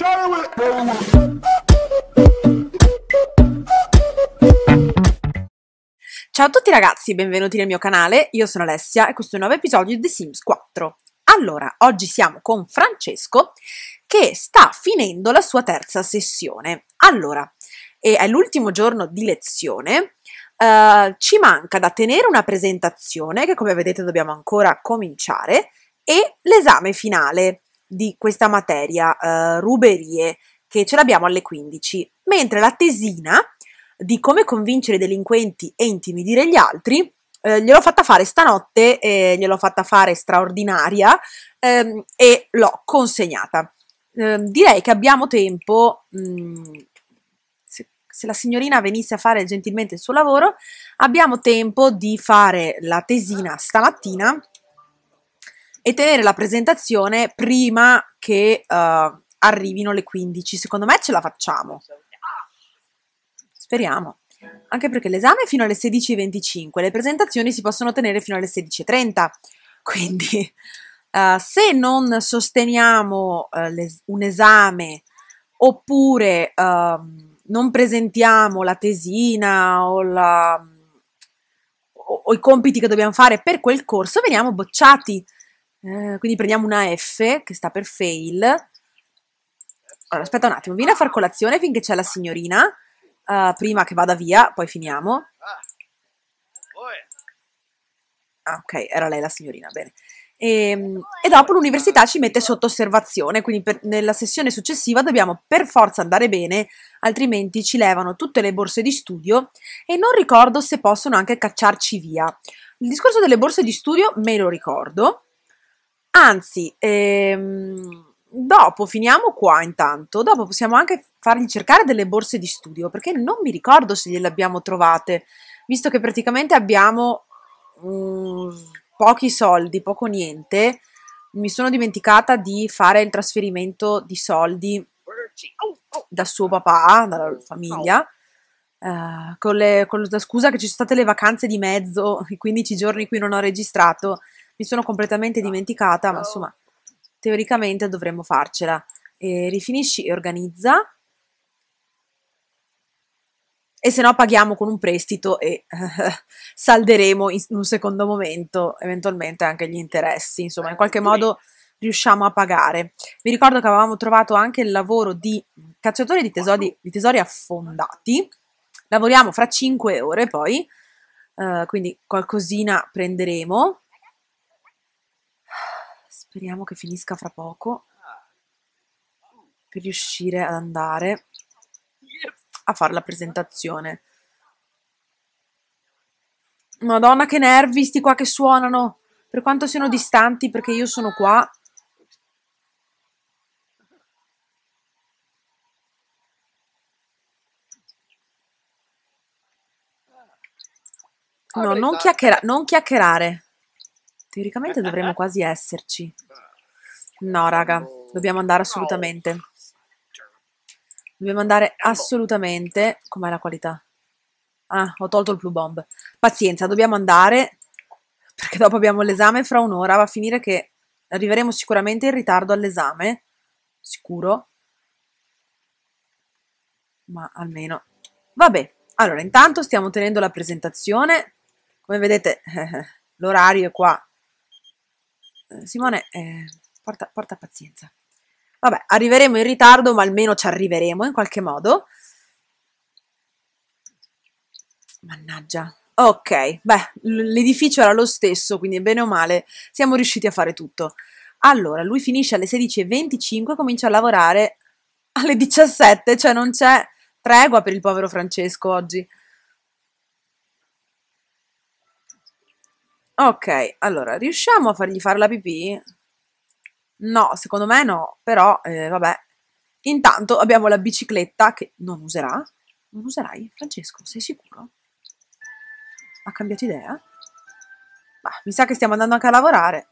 Ciao a tutti ragazzi, benvenuti nel mio canale, io sono Alessia e questo è un nuovo episodio di The Sims 4. Allora, oggi siamo con Francesco che sta finendo la sua terza sessione. Allora, è l'ultimo giorno di lezione, ci manca da tenere una presentazione che come vedete dobbiamo ancora cominciare e l'esame finale di questa materia, ruberie, che ce l'abbiamo alle 15, mentre la tesina di come convincere i delinquenti e intimidire gli altri gliel'ho fatta fare stanotte, gliel'ho fatta fare straordinaria e l'ho consegnata. Direi che abbiamo tempo, se la signorina venisse a fare gentilmente il suo lavoro, abbiamo tempo di fare la tesina stamattina e tenere la presentazione prima che arrivino le 15. Secondo me ce la facciamo. Speriamo, anche perché l'esame è fino alle 16:25, le presentazioni si possono tenere fino alle 16:30, quindi se non sosteniamo un esame oppure non presentiamo la tesina o i compiti che dobbiamo fare per quel corso, veniamo bocciati, quindi prendiamo una F che sta per fail. Allora, aspetta un attimo, vieni a far colazione finché c'è la signorina. Prima che vada via, poi finiamo. Ah, ok, era lei la signorina, bene. E dopo l'università ci mette sotto osservazione, quindi nella sessione successiva dobbiamo per forza andare bene, altrimenti ci levano tutte le borse di studio e non ricordo se possono anche cacciarci via. Il discorso delle borse di studio me lo ricordo, anzi, dopo finiamo qua intanto, dopo possiamo anche fargli cercare delle borse di studio, perché non mi ricordo se gliele abbiamo trovate, visto che praticamente abbiamo pochi soldi, poco niente. Mi sono dimenticata di fare il trasferimento di soldi da suo papà, dalla famiglia, con la scusa che ci sono state le vacanze di mezzo, i 15 giorni in cui non ho registrato, mi sono completamente dimenticata, ma insomma teoricamente dovremmo farcela. Rifinisci e organizza, e se no paghiamo con un prestito e salderemo in un secondo momento eventualmente anche gli interessi, insomma in qualche modo riusciamo a pagare. Vi ricordo che avevamo trovato anche il lavoro di cacciatore di tesori affondati, lavoriamo fra 5 ore poi, quindi qualcosina prenderemo. Speriamo che finisca fra poco per riuscire ad andare a fare la presentazione. Madonna che nervi sti qua che suonano, per quanto siano distanti, perché io sono qua. No, non chiacchierare. Teoricamente dovremmo quasi esserci. No, raga, dobbiamo andare assolutamente. Dobbiamo andare assolutamente. Com'è la qualità? Ah, ho tolto il Blue Bomb. Pazienza, dobbiamo andare, perché dopo abbiamo l'esame fra un'ora. Va a finire che arriveremo sicuramente in ritardo all'esame. Sicuro. Ma almeno. Vabbè, allora, intanto stiamo tenendo la presentazione. Come vedete, l'orario è qua. Simone, porta pazienza. Vabbè, arriveremo in ritardo, ma almeno ci arriveremo in qualche modo. Mannaggia. Ok, beh, l'edificio era lo stesso, quindi bene o male siamo riusciti a fare tutto. Allora, lui finisce alle 16:25, comincia a lavorare alle 17, cioè non c'è tregua per il povero Francesco oggi. Ok, allora, riusciamo a fargli fare la pipì? No, secondo me no, però vabbè. Intanto abbiamo la bicicletta che non userà. Non userai, Francesco? Sei sicuro? Ha cambiato idea? Bah, mi sa che stiamo andando anche a lavorare.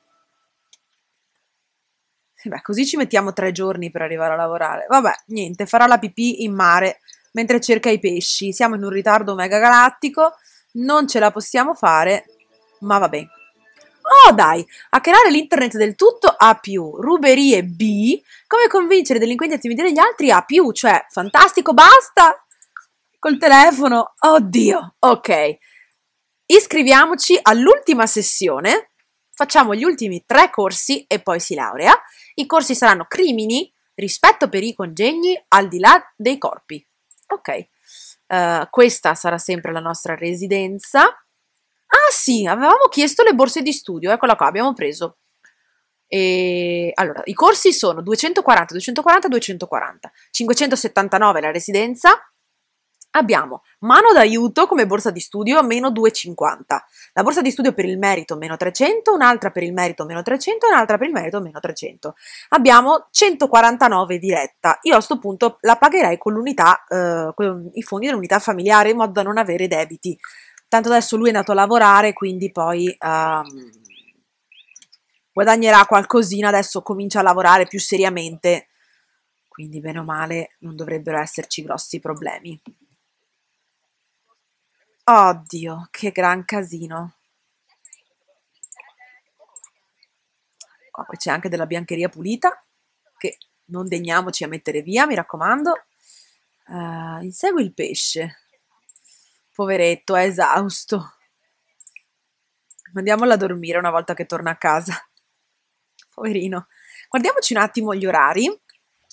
Beh, così ci mettiamo 3 giorni per arrivare a lavorare. Vabbè, niente, farà la pipì in mare mentre cerca i pesci. Siamo in un ritardo mega galattico, non ce la possiamo fare, ma vabbè. Oh dai, hackerare l'internet del tutto A+, ruberie B, come convincere i delinquenti a intimidire gli altri A+, cioè fantastico, basta col telefono, oddio, ok. Iscriviamoci all'ultima sessione, facciamo gli ultimi 3 corsi e poi si laurea. I corsi saranno crimini, rispetto per i congegni, al di là dei corpi. Ok, questa sarà sempre la nostra residenza. Ah sì, avevamo chiesto le borse di studio, eccola qua, abbiamo preso. E allora, i corsi sono 240, 240, 240, 579 la residenza. Abbiamo mano d'aiuto come borsa di studio meno 250, la borsa di studio per il merito meno 300, un'altra per il merito meno 300 e un'altra per il merito meno 300. Abbiamo 149 diretta. Io a sto punto la pagherei con l'unità, con i fondi dell'unità familiare in modo da non avere debiti. Tanto adesso lui è andato a lavorare, quindi poi guadagnerà qualcosina, adesso comincia a lavorare più seriamente, quindi bene o male non dovrebbero esserci grossi problemi. Oddio, che gran casino. Qua poi c'è anche della biancheria pulita, che non degniamoci a mettere via, mi raccomando. Insegui il pesce. Poveretto, è esausto. Mandiamolo a dormire una volta che torna a casa. Poverino. Guardiamoci un attimo gli orari.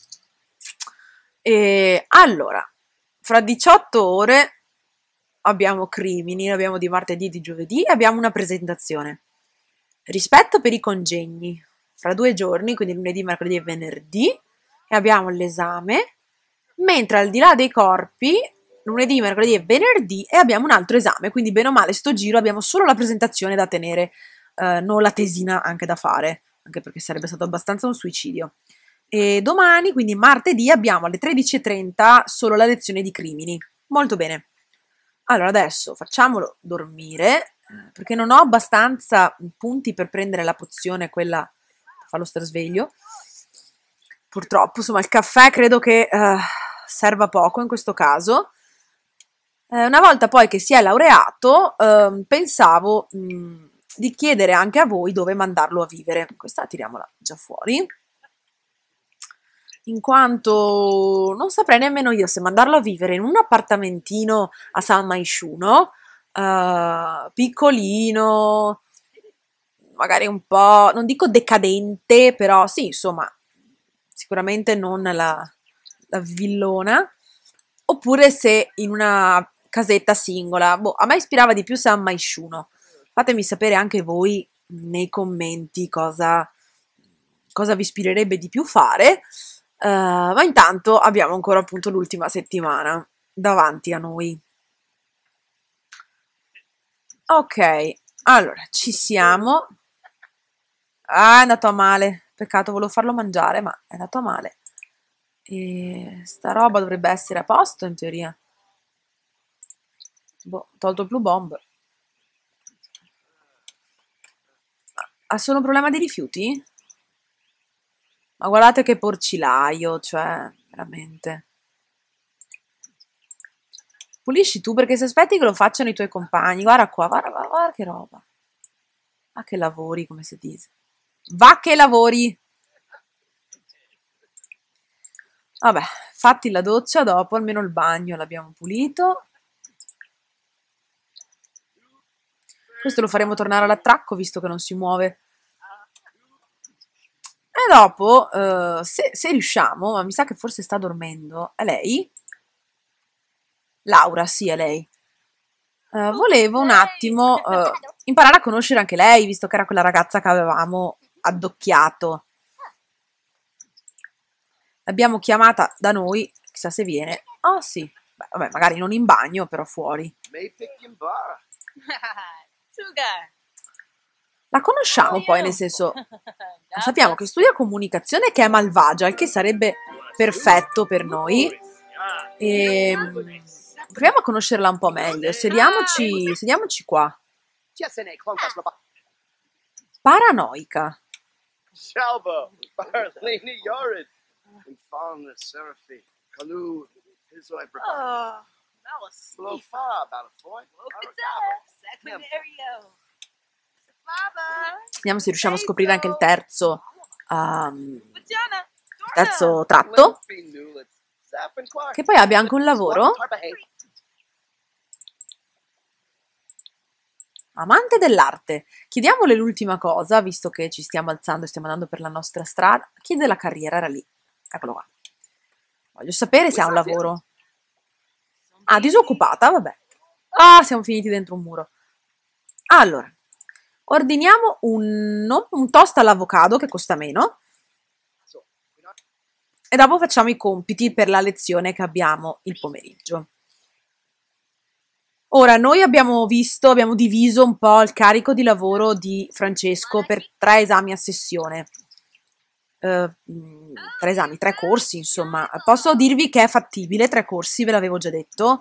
E allora, fra 18 ore abbiamo crimini, abbiamo di martedì e di giovedì e abbiamo una presentazione. Rispetto per i congegni, fra 2 giorni, quindi lunedì, mercoledì e venerdì, e abbiamo l'esame, mentre al di là dei corpi, lunedì, mercoledì e venerdì, e abbiamo un altro esame, quindi bene o male sto giro abbiamo solo la presentazione da tenere, non la tesina anche da fare, anche perché sarebbe stato abbastanza un suicidio. E domani, quindi martedì, abbiamo alle 13:30 solo la lezione di crimini. Molto bene. Allora adesso facciamolo dormire, perché non ho abbastanza punti per prendere la pozione, quella per farlo stare sveglio. Purtroppo, insomma, il caffè credo che serva poco in questo caso. Una volta poi che si è laureato, pensavo di chiedere anche a voi dove mandarlo a vivere. Questa tiriamola già fuori, in quanto non saprei nemmeno io se mandarlo a vivere in un appartamentino a San Maisciuno, piccolino, magari un po', non dico decadente, però sì, insomma, sicuramente non la villona, oppure se in una casetta singola. Boh, a me ispirava di più San Maisciuno. Fatemi sapere anche voi nei commenti cosa vi ispirerebbe di più fare. Ma intanto abbiamo ancora appunto l'ultima settimana davanti a noi. Ok, allora ci siamo. Ah, è andato a male. Peccato, volevo farlo mangiare, ma è andato a male. E sta roba dovrebbe essere a posto in teoria. Boh, ho tolto il blue bomb. Ha solo un problema di rifiuti? Ma guardate che porcilaio, cioè, veramente. Pulisci tu perché se aspetti che lo facciano i tuoi compagni, guarda qua, guarda, guarda, guarda che roba. Va che lavori, come si dice. Va che lavori! Vabbè, fatti la doccia dopo, almeno il bagno l'abbiamo pulito. Questo lo faremo tornare all'attracco, visto che non si muove. E dopo, se riusciamo, ma mi sa che forse sta dormendo, è lei? Laura, sì, è lei. Volevo un attimo imparare a conoscere anche lei, visto che era quella ragazza che avevamo addocchiato. L'abbiamo chiamata da noi, chissà se viene. Ah sì, beh, vabbè, magari non in bagno, però fuori. La conosciamo poi, nel senso, sappiamo che studia comunicazione, che è malvagia, il che sarebbe perfetto per noi. E proviamo a conoscerla un po' meglio. Sediamoci qua. Paranoica. Vediamo se riusciamo a scoprire anche il terzo tratto, che poi abbia anche un lavoro. Amante dell'arte. Chiediamole l'ultima cosa, visto che ci stiamo alzando e stiamo andando per la nostra strada. Chiede la carriera, era lì. Eccolo qua. Voglio sapere se ha un lavoro. Ah, disoccupata, vabbè. Ah, siamo finiti dentro un muro. Allora, ordiniamo un toast all'avocado che costa meno. E dopo facciamo i compiti per la lezione che abbiamo il pomeriggio. Ora, noi abbiamo diviso un po' il carico di lavoro di Francesco per 3 esami a sessione. 3 esami, 3 corsi, insomma. Posso dirvi che è fattibile, 3 corsi, ve l'avevo già detto.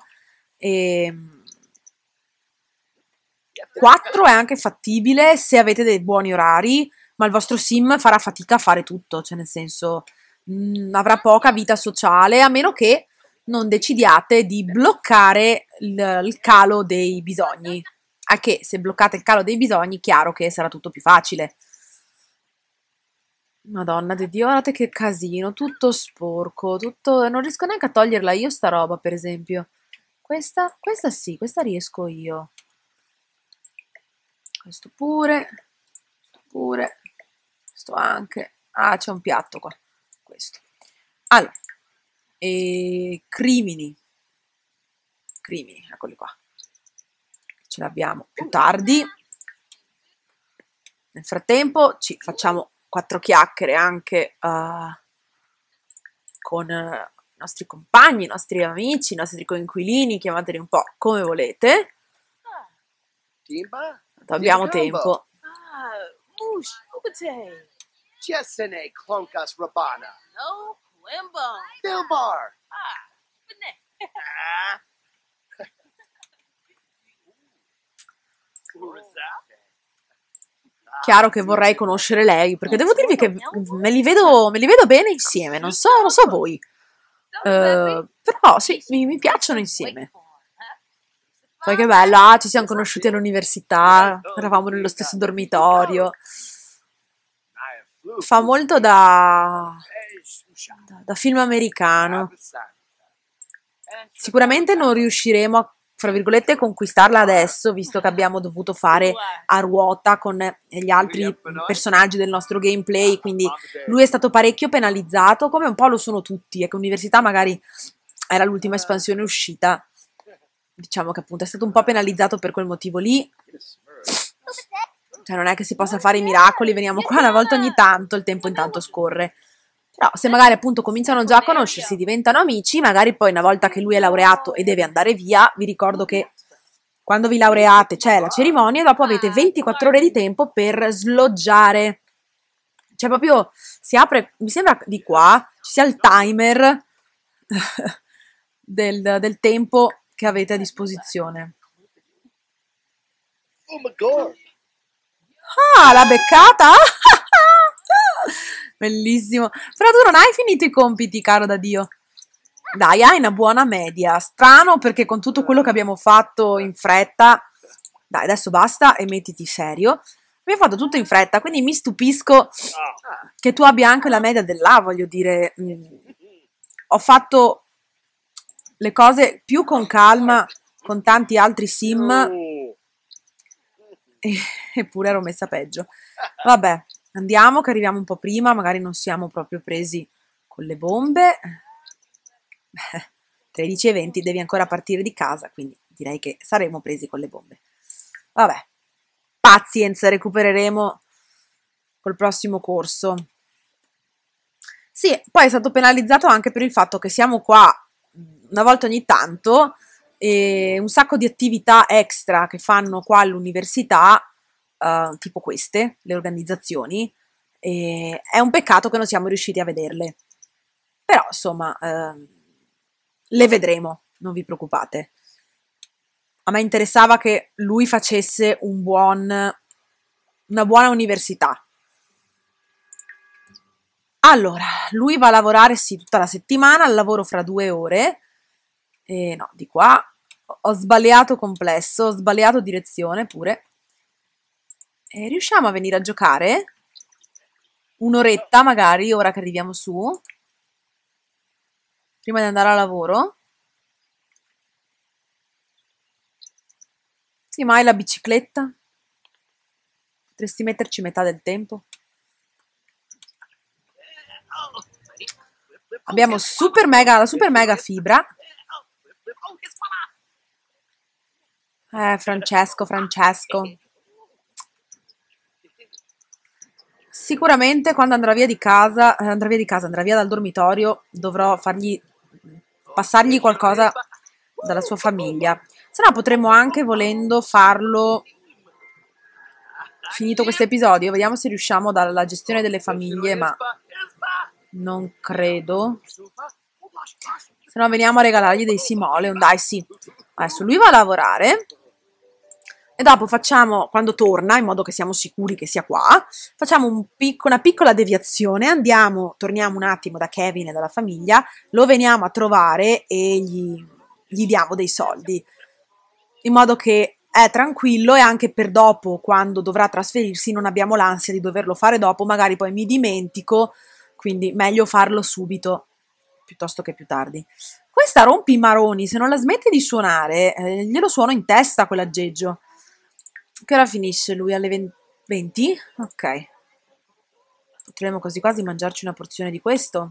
4 è anche fattibile se avete dei buoni orari, ma il vostro sim farà fatica a fare tutto, cioè nel senso avrà poca vita sociale, a meno che non decidiate di bloccare il calo dei bisogni. A che se bloccate il calo dei bisogni, chiaro che sarà tutto più facile. Madonna di Dio, guardate che casino, tutto sporco, tutto... Non riesco neanche a toglierla io sta roba, per esempio. Questa sì, questa riesco io. Questo pure, questo anche. Ah, c'è un piatto qua, questo. Allora, crimini, eccoli qua. Ce l'abbiamo più tardi. Nel frattempo ci facciamo 4 chiacchiere anche con i nostri compagni, i nostri amici, i nostri coinquilini, chiamateli un po' come volete. Abbiamo tempo. Chiaro che vorrei conoscere lei, perché devo dirvi che me li vedo bene insieme, non so voi. Però sì, mi piacciono insieme. Poi che bello, ci siamo conosciuti all'università, eravamo nello stesso dormitorio. Fa molto da film americano. Sicuramente non riusciremo a, fra virgolette, conquistarla adesso, visto che abbiamo dovuto fare a ruota con gli altri personaggi del nostro gameplay, quindi lui è stato parecchio penalizzato, come un po' lo sono tutti, e che Università magari era l'ultima espansione uscita. Diciamo che appunto è stato un po' penalizzato per quel motivo lì. Cioè non è che si possa fare i miracoli, veniamo qua una volta ogni tanto, il tempo intanto scorre. Però se magari appunto cominciano già a conoscersi, diventano amici, magari poi una volta che lui è laureato e deve andare via, vi ricordo che quando vi laureate c'è la cerimonia e dopo avete 24 ore di tempo per sloggiare. Cioè proprio si apre, mi sembra di qua, ci sia il timer del tempo che avete a disposizione. Ah, l'ha beccata? Bellissimo. Però tu non hai finito i compiti, caro da Dio. Dai, hai una buona media. Strano perché con tutto quello che abbiamo fatto in fretta... Dai, adesso basta e mettiti serio. Abbiamo fatto tutto in fretta, quindi mi stupisco che tu abbia anche la media dell'A, voglio dire. Ho fatto le cose più con calma con tanti altri sim eppure ero messa peggio. Vabbè, andiamo che arriviamo un po' prima, magari non siamo proprio presi con le bombe. 13:20 devi ancora partire di casa, quindi direi che saremo presi con le bombe. Vabbè, pazienza, recupereremo col prossimo corso. Sì, poi è stato penalizzato anche per il fatto che siamo qua una volta ogni tanto e un sacco di attività extra che fanno qua all'università, tipo queste, le organizzazioni, e è un peccato che non siamo riusciti a vederle. Però, insomma, le vedremo, non vi preoccupate. A me interessava che lui facesse una buona università. Allora, lui va a lavorare sì tutta la settimana, al lavoro fra 2 ore. No, di qua ho sbagliato complesso, ho sbagliato direzione pure. riusciamo a venire a giocare? Un'oretta magari, ora che arriviamo su, prima di andare a lavoro. Sì, mai la bicicletta? Potresti metterci metà del tempo. Abbiamo la super mega fibra. Francesco. Sicuramente quando andrà via dal dormitorio, dovrò passargli qualcosa dalla sua famiglia. Se no potremmo anche, volendo, farlo finito questo episodio. Vediamo se riusciamo dalla gestione delle famiglie, ma non credo. Se no veniamo a regalargli dei simoleon. Dai, sì. Adesso lui va a lavorare. E dopo facciamo, quando torna, in modo che siamo sicuri che sia qua, facciamo una piccola deviazione, torniamo un attimo da Kevin e dalla famiglia, lo veniamo a trovare e gli diamo dei soldi, in modo che è tranquillo e anche per dopo, quando dovrà trasferirsi, non abbiamo l'ansia di doverlo fare dopo, magari poi mi dimentico, quindi meglio farlo subito, piuttosto che più tardi. Questa rompi i maroni, se non la smette di suonare, glielo suono in testa quell'aggeggio. Che ora finisce lui? Alle 20? Ok. Potremmo quasi quasi mangiarci una porzione di questo.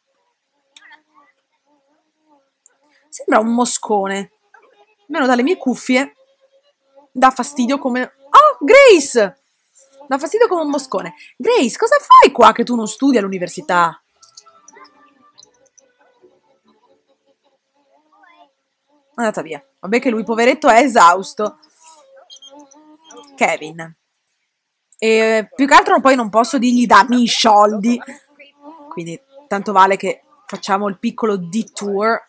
Sembra un moscone. Almeno dalle mie cuffie dà fastidio come... Oh, Grace! Dà fastidio come un moscone. Grace, cosa fai qua che tu non studi all'università? È andata via. Vabbè che lui, poveretto, è esausto. Kevin. E più che altro poi non posso dirgli dammi i soldi. Quindi tanto vale che facciamo il piccolo detour.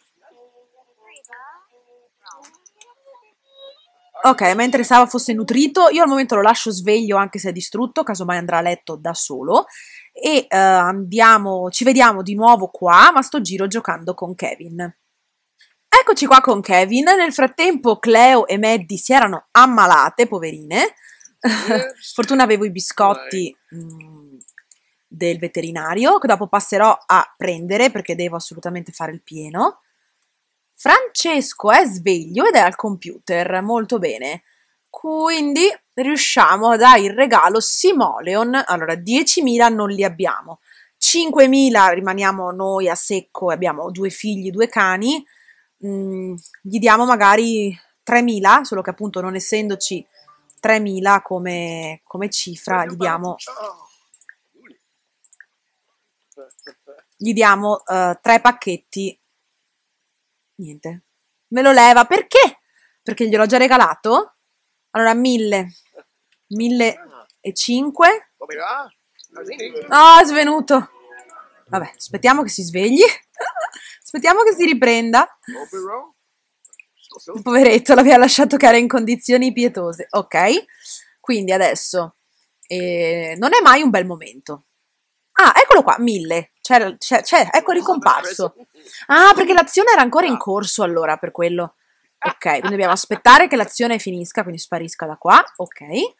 Ok, a me interessava fosse nutrito. Io al momento lo lascio sveglio anche se è distrutto, casomai andrà a letto da solo. E ci vediamo di nuovo qua, ma sto giro giocando con Kevin. Eccoci qua con Kevin. Nel frattempo Cleo e Maddie si erano ammalate, poverine. Fortuna avevo i biscotti del veterinario, che dopo passerò a prendere perché devo assolutamente fare il pieno. Francesco è sveglio ed è al computer, molto bene. Quindi riusciamo a dare il regalo simoleon. Allora, 10.000 non li abbiamo. 5.000 rimaniamo noi a secco, abbiamo 2 figli, 2 cani. Gli diamo magari 3.000, solo che appunto non essendoci 3.000 come cifra, gli diamo 3 pacchetti. Niente, me lo leva, perché? Perché gliel'ho già regalato? Allora 1.005. Ah, è svenuto. Vabbè, aspettiamo che si svegli. Aspettiamo che si riprenda. Il poveretto l'aveva lasciato che era in condizioni pietose. Ok, quindi adesso non è mai un bel momento. Ah, eccolo qua, 1.000. Ecco ricomparso. Ah, perché l'azione era ancora in corso allora, per quello. Ok, quindi dobbiamo aspettare che l'azione finisca, quindi sparisca da qua. Ok.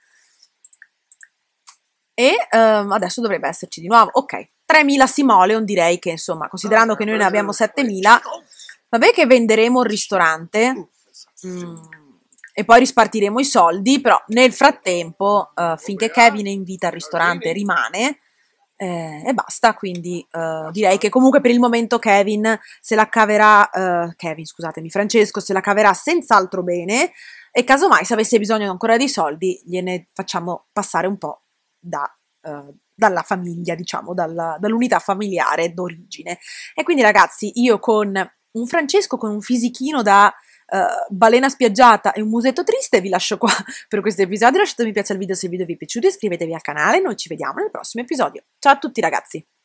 E adesso dovrebbe esserci di nuovo. Ok, 3.000 simoleon, direi che insomma, considerando che noi ne abbiamo 7.000, vabbè che venderemo il ristorante e poi rispartiremo i soldi, però nel frattempo, finché Kevin è in vita al ristorante, rimane e basta, quindi direi che comunque per il momento Kevin se la caverà, Francesco se la caverà senz'altro bene, e casomai se avesse bisogno ancora di soldi gliene facciamo passare un po' dalla famiglia, diciamo, dall'unità familiare d'origine. E quindi ragazzi, io con un Francesco con un fisichino da balena spiaggiata e un musetto triste vi lascio qua per questo episodio. Lasciate mi piace al video se il video vi è piaciuto, iscrivetevi al canale, noi ci vediamo nel prossimo episodio. Ciao a tutti ragazzi!